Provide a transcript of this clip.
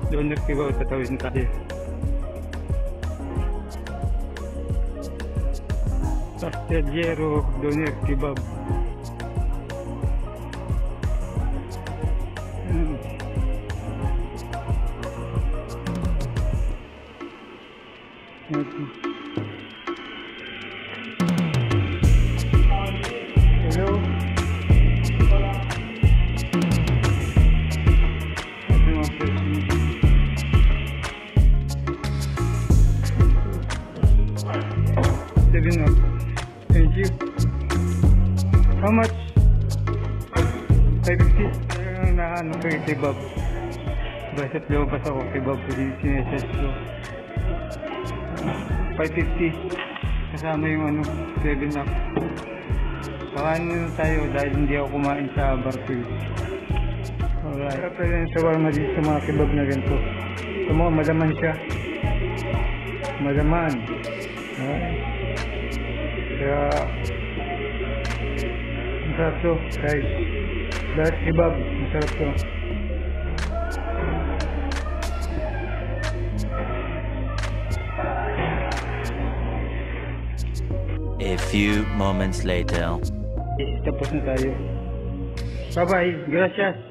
Doner kebab, tatawin tayo. Pastelero doner kebab. Hello. Thank you. How much? 550. Naano ko yung kebab. Basit lumabas ako kebab ko din sinesearch ko. 550. Kasama yung ano, 7 up. Pakain muna tayo dahil hindi ako kumain sa barfield. Alright. Sarap na rin sa warma dito sa mga kebab na ganito. Ito mga malaman siya. Malaman. Alright. Kaya masarap to guys. Lahat kebab, masarap to. A few moments later. Tapos na tayo. Bye bye. Gracias.